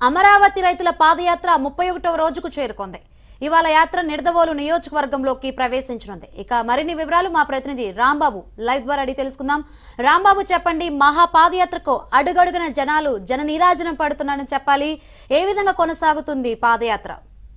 అమరావతి రైతుల పాదయాత్ర 31వ రోజుకు చేరుకుంది. ఇవాళ యాత్ర నిడదవోలు నియోజకవర్గంలోకి ప్రవేశించనుంది. ఇక మరిన్ని వివరాలు మా ప్రతినిధి రాంబాబు లైవ్ ద్వారా అడిగి తెలుసుకుందాం. రాంబాబు, చెప్పండి, మహా పాదయాత్రకు అడుగడుగున జనాలు జన నీరాజనం పడుతున్నారని చెప్పాలి. ఏ విధంగా కొనసాగుతుంది పాదయాత్ర?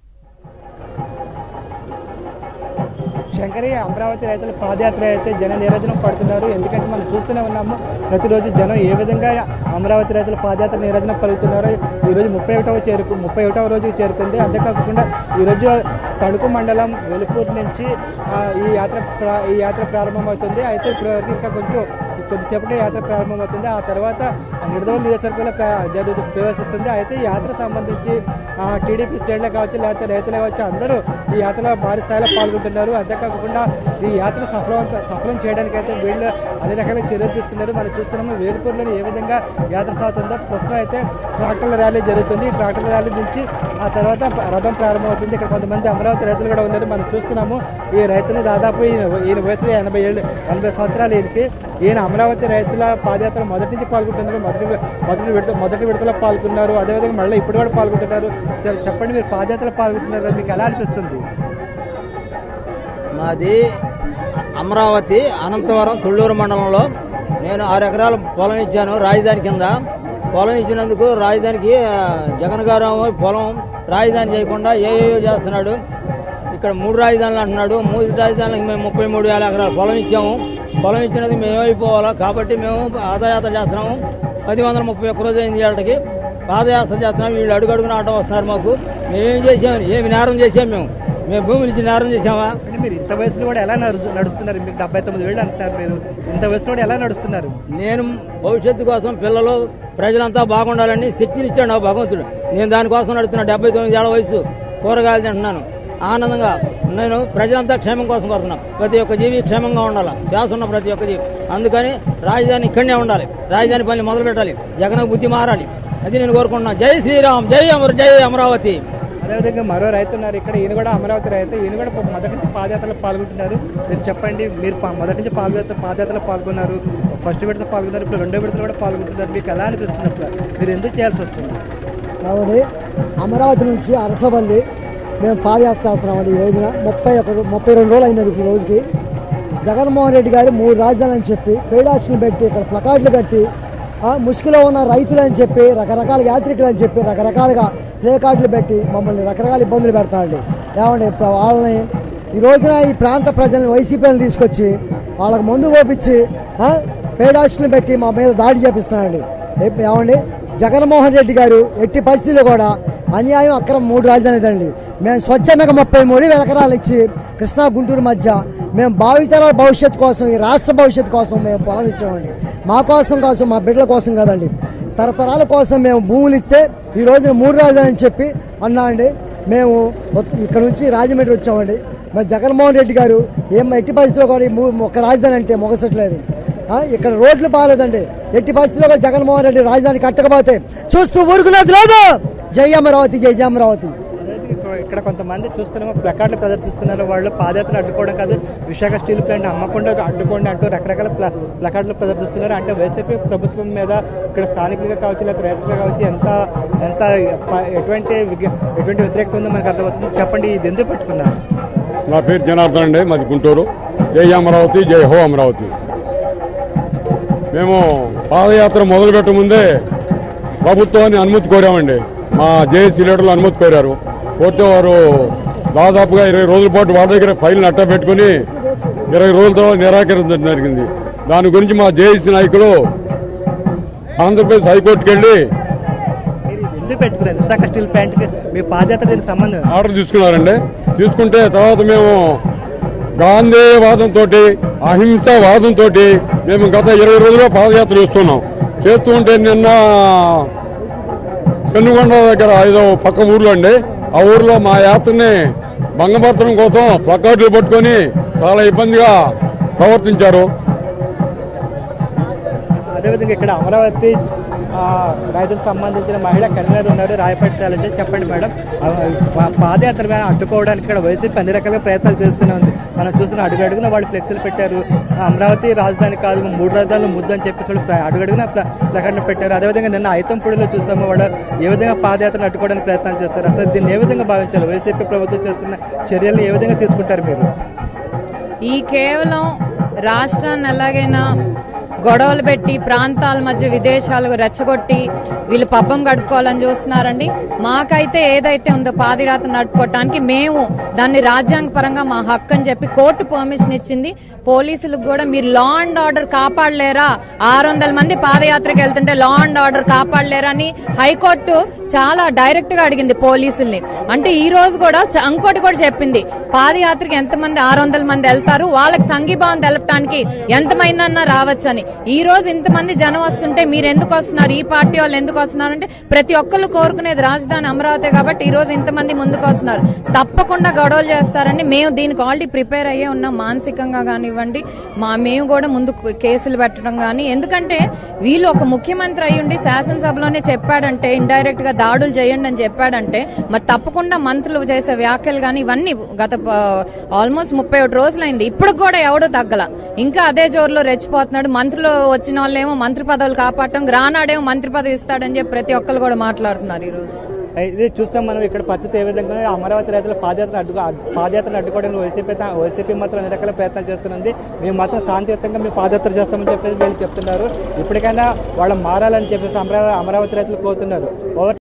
శంకరి, అమరావతి రైతుల పాదయాత్ర అయితే జన నీరాజనం పడుతున్నారు. ఎందుకంటే మనం చూస్తూనే ఉన్నాము ప్రతిరోజు జనం ఏ విధంగా అమరావతి రైతుల పాదయాత్ర నీరాజనం పలుకుతున్నారు. ఈరోజు 31వ రోజుకి చేరుకుంది. అంతేకాకుండా ఈరోజు తణుకు మండలం వెలుపూరు నుంచి ఈ యాత్ర ప్రారంభమవుతుంది. అయితే ఇప్పటివరకు ఇంకా కొద్దిసేపటి యాత్ర ప్రారంభమవుతుంది. ఆ తర్వాత నిడదవోలు నియోజకవర్గంలో ప్రవేశిస్తుంది. అయితే ఈ యాత్ర సంబంధించి టీడీపీ శ్రేణులు కావచ్చు, లేకపోతే రైతులు కావచ్చు, అందరూ ఈ యాత్రలో భారీ స్థాయిలో పాల్గొంటున్నారు. అంతేకాకుండా ఈ యాత్ర సఫలం చేయడానికి అయితే వీళ్ళు అన్ని రకాల చర్యలు తీసుకున్నారు. మనం చూస్తున్నాము వేలుపూరులో ఏ విధంగా యాత్ర సాగుతుందో. ప్రస్తుతం అయితే ట్రాక్టర్ల ర్యాలీ జరుగుతుంది. ఈ ట్రాక్టర్ల ర్యాలీ నుంచి ఆ తర్వాత రథం ప్రారంభమవుతుంది. ఇక్కడ కొంతమంది అమరావతి రైతులు కూడా ఉన్నారు. మనం చూస్తున్నాము ఈ రైతులు దాదాపు ఈయన వయసు 80 సంవత్సరాలు. ఈయన అమరావతి రైతుల పాదయాత్ర మొదటి నుంచి పాల్గొంటున్నారు. మొదటి విడతలో పాల్గొన్నారు. అదేవిధంగా మళ్ళీ ఇప్పుడు కూడా పాల్గొంటున్నారు. చెప్పండి, మీరు పాదయాత్రలో పాల్గొంటున్నారు, మీకు ఎలా అనిపిస్తుంది? మాది అమరావతి అనంతవరం తుళ్ళూరు మండలంలో నేను 6 ఎకరాల పొలం ఇచ్చాను. రాజధాని కింద పొలం ఇచ్చినందుకు రాజధానికి జగన్ గారు పొలం రాజధాని చేయకుండా ఏవేవో చేస్తున్నాడు. ఇక్కడ 3 రాజధానులు అంటున్నాడు. 3 రాజధానులకు మేము 33,000 ఎకరాల పొలం ఇచ్చాము. పొలం ఇచ్చినది మేము అయిపోవాలా కాబట్టి మేము పాదయాత్ర చేస్తున్నాము. 1031 రోజు అయింది ఏళ్ళకి పాదయాత్ర చేస్తున్నాము. వీళ్ళు అడుగడుగున ఆట వస్తున్నారు. మాకు మేమేం చేసామని ఏమి నేరం చేసాము? మేము భూమి నుంచి నేరం చేసామా? మీరు ఇంత వయసులో కూడా ఎలా నడుస్తున్నారు? మీకు 79 ఏళ్ళు అంటున్నారు. మీరు ఇంత వయసులో కూడా ఎలా నడుస్తున్నారు? నేను భవిష్యత్తు కోసం పిల్లలు ప్రజలంతా బాగుండాలని శక్తిని ఇచ్చాడు భగవంతుడు. నేను దానికోసం నడుస్తున్నా. 79 ఏళ్ల వయసు, కూరగాయలు తింటున్నాను ఆనందంగా. నేను ప్రజలంతా క్షేమం కోసం కోరుతున్నాను. ప్రతి ఒక్క జీవి క్షేమంగా ఉండాలి, శ్వాస ఉన్న ప్రతి ఒక్క జీవి. అందుకని రాజధాని ఇక్కడనే ఉండాలి. రాజధాని పని మొదలు పెట్టాలి. జగన్ బుద్ధి మారాలి. అది నేను కోరుకుంటున్నాను. జై శ్రీరామ్, జై అమరావతి. అదేవిధంగా మరో రైతు ఉన్నారు ఇక్కడ. ఈయన కూడా అమరావతి రైతు. ఈయన కూడా మొదటి నుంచి పాదయాత్రలో పాల్గొంటున్నారు. మీరు చెప్పండి, మీరు మొదటి నుంచి పాదయాత్రలో పాల్గొన్నారు. ఫస్ట్ విడత పాల్గొన్నారు, ఇప్పుడు 2వ విడతలో కూడా పాల్గొంటున్నారు. మీకు ఎలా అనిపిస్తుంది? అసలు మీరు ఎందుకు చేయాల్సి వస్తుంది? కాబట్టి అమరావతి నుంచి అరసవల్లి మేము పాదయాత్ర చేస్తున్నామండి. ఈ రోజున 32 రోజులు అయిందండి. ఈ రోజుకి జగన్మోహన్ రెడ్డి గారు 3 రాజధానులు అని చెప్పి పేడాచులు పెట్టి ఇక్కడ ప్లకార్డులు కట్టి ముసుగులో ఉన్న రైతులు అని చెప్పి రకరకాల యాత్రికులు అని చెప్పి రకరకాలుగా ప్లే కార్డులు పెట్టి మమ్మల్ని రకరకాల ఇబ్బందులు పెడతారండి. ఏమండి, వాళ్ళని ఈ రోజున ఈ ప్రాంత ప్రజల్ని వైసీపీని తీసుకొచ్చి వాళ్ళకి ముందు ఓపించి పేడాచులు పెట్టి మా మీద దాడి చేపిస్తున్నారండి. ఏమండి, జగన్మోహన్ రెడ్డి గారు ఎట్టి పరిస్థితుల్లో కూడా అన్యాయం అక్రమం 3 రాజధానులు అండి. మేము స్వచ్ఛందంగా 33,000 ఎకరాలు ఇచ్చి కృష్ణా గుంటూరు మధ్య మేము భావితరాల భవిష్యత్తు కోసం, ఈ రాష్ట్ర భవిష్యత్తు కోసం మేము పొలం ఇచ్చామండి. మా కోసం, మా బిడ్డల కోసం కాదండి, తరతరాల కోసం మేము భూములు ఇస్తే ఈ రోజున 3 రాజధానులు అని చెప్పి అన్నా అండి. మేము ఇక్కడ నుంచి రాజమండ్రి వచ్చామండి. మరి జగన్మోహన్ రెడ్డి గారు ఎట్టి పరిస్థితుల్లో కూడా ఒక రాజధాని అంటే మొగసట్లేదు. ఇక్కడ రోడ్లు బాగాలేదండి. ఎట్టి పరిస్థితుల్లో కూడా జగన్మోహన్ రెడ్డి రాజధాని కట్టకపోతే చూస్తూ ఊరుకునేది లేదు. జై అమరావతి, జై అమరావతి. ఇక్కడ కొంతమంది చూస్తున్నాము ప్లకార్డులు ప్రదర్శిస్తున్నారు. వాళ్ళు పాదయాత్ర అడ్డుకోవడం కాదు, విశాఖ స్టీల్ ప్లాంట్ అమ్మకుండా అడ్డుకోండి అంటూ రకరకాల ప్లకార్డులు ప్రదర్శిస్తున్నారు. అంటే వైసీపీ ప్రభుత్వం మీద ఇక్కడ స్థానికులుగా కావచ్చు, లేదా రైతులుగా కావచ్చు ఎటువంటి వ్యతిరేకత ఉందో మనకు అర్థమవుతుంది. చెప్పండి, ఇది ఎందుకు పెట్టుకున్నారు? నా పేరు జనార్దన్ అండి, మాది గుంటూరు. జై అమరావతి, జై హో అమరావతి. మేము పాదయాత్ర మొదలుపెట్ట ముందే ప్రభుత్వాన్ని అనుమతి కోరామండి. మా జేఏసీ లీడర్లు అనుమతి కోరారు. కోర్టు వారు దాదాపుగా 20 రోజుల పాటు వాళ్ళ దగ్గర ఫైల్ని అట్ట పెట్టుకుని 20 రోజులతో నిరాకరించడం జరిగింది. దాని గురించి మా జేఏసీ నాయకులు ఆంధ్రప్రదేశ్ హైకోర్టుకి వెళ్ళి ఎందుకు పెట్టుకున్నారు? విశాఖ స్టీల్ ప్లాంట్కి మీ పాదయాత్ర దీనికి సంబంధం ఆర్డర్ తీసుకున్నారండి. తీసుకుంటే తర్వాత మేము గాంధీవాదంతో, అహింసావాదంతో మేము గత 20 రోజులుగా పాదయాత్ర చేస్తూ ఉంటే నిన్న పెనుగొండ దగ్గర ఏదో పక్క ఊర్లో అండి, ఆ ఊర్లో మా యాత్రని భంగపరచడం కోసం ప్లకార్డులు పట్టుకొని చాలా ఇబ్బందిగా ప్రవర్తించారు. అదేవిధంగా ఇక్కడ అమరావతి రైతులకు సంబంధించిన మహిళా కన్వీనర్ ఉన్నారు రాయపాటి శైలజ. చెప్పండి మేడం, పాదయాత్ర అడ్డుకోవడానికి ఇక్కడ వైసీపీ అన్ని రకాల ప్రయత్నాలు చేస్తూనే ఉంది. మనం చూస్తున్న అడుగడుగున వాళ్ళు ఫ్లెక్సీలు పెట్టారు. అమరావతి రాజధాని కాదు, 3 రాజధానులు ముద్దు అని చెప్పేసి వాళ్ళు అడుగడుగున ప్రకటన పెట్టారు. అదేవిధంగా నిన్న ఐతంపూడిలో చూసాము వాళ్ళు ఏ విధంగా పాదయాత్రను అడ్డుకోవడానికి ప్రయత్నాలు చేస్తారు. అసలు దీన్ని ఏ విధంగా భావించాలి? వైసీపీ ప్రభుత్వం చేస్తున్న చర్యలు ఏ విధంగా తీసుకుంటారు మీరు? ఈ కేవలం రాష్ట్రాన్ని ఎలాగైనా గొడవలు పెట్టి ప్రాంతాల మధ్య విదేశాలకు రెచ్చగొట్టి వీళ్ళు పబ్బం గడుపుకోవాలని చూస్తున్నారండి. మాకైతే ఏదైతే ఉందో పాదయాత్ర నడుపుకోవటానికి మేము దాన్ని రాజ్యాంగపరంగా మా హక్కు అని చెప్పి కోర్టు పర్మిషన్ ఇచ్చింది. పోలీసులకు కూడా మీరు లా అండ్ ఆర్డర్ కాపాడలేరా, 600 మంది పాదయాత్రకి వెళ్తుంటే లా అండ్ ఆర్డర్ కాపాడలేరా అని హైకోర్టు చాలా డైరెక్ట్ గా అడిగింది పోలీసుల్ని. అంటే ఈ రోజు కూడా ఇంకోటి కూడా చెప్పింది, పాదయాత్రకి ఎంతమంది 600 మంది వెళ్తారు, వాళ్ళకి సంఘీభావం తెలపడానికి ఎంతమంది అన్నా రావచ్చని. ఈ రోజు ఇంతమంది జనం వస్తుంటే మీరు ఎందుకు వస్తున్నారు, ఈ పార్టీ వాళ్ళు ఎందుకు వస్తున్నారు అంటే ప్రతి ఒక్కళ్ళు కోరుకునేది రాజధాని అమరావతి కాబట్టి ఈ రోజు ఇంతమంది ముందుకు వస్తున్నారు. తప్పకుండా గొడవలు చేస్తారని మేము దీనికి ఆల్రెడీ ప్రిపేర్ అయ్యే ఉన్నాం. మానసికంగా కానివ్వండి, మేము కూడా ముందు కేసులు పెట్టడం కానీ, ఎందుకంటే వీళ్ళు ఒక ముఖ్యమంత్రి అయ్యుండి శాసనసభలోనే చెప్పాడంటే ఇండైరెక్ట్ గా దాడులు చేయండి అని చెప్పాడంటే మరి తప్పకుండా మంత్రులు చేసే వ్యాఖ్యలు కానీ ఇవన్నీ గత ఆల్మోస్ట్ 31 రోజులైంది. ఇప్పుడు కూడా ఎవడో తగ్గల, ఇంకా అదే జోరులో రెచ్చిపోతున్నాడు. మంత్రులు వచ్చిన వాళ్ళేమో మంత్రి పదవులు కాపాడటం, గ్రానాడేమో మంత్రి పదవి ఇస్తాడని చెప్పి ప్రతి ఒక్కరు కూడా మాట్లాడుతున్నారు. ఈ రోజు ఇది చూస్తాం మనం ఇక్కడ పరిస్థితి ఏ విధంగా అమరావతి రైతుల పాదయాత్రను అడ్డుకోవడానికి వైసీపీ మాత్రం అన్ని రకాల ప్రయత్నాలు చేస్తున్నది. మేము మాత్రం శాంతియుతంగా మేము పాదయాత్ర చేస్తామని చెప్పేసి వీళ్ళు చెప్తున్నారు. ఇప్పటికైనా వాళ్ళు మారాలని చెప్పేసి అమరావతి రైతులు కోరుతున్నారు.